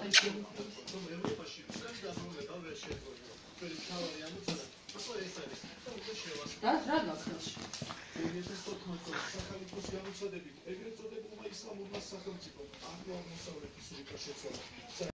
რომ ევროპაში უკან დაბრუნება ვერ შეძლებოდა. ჩვენი მთავარი ამოცანა ახლა ეს არის. და უკვე შევასრულეთ. რა გაქრაში? 2014 წელს საქალაქოს განუცხადებით ეგრეთ წოდებულმა ისლამურმა სახელმწიფომ აღმოსავლეთის რუკა შეცვალა.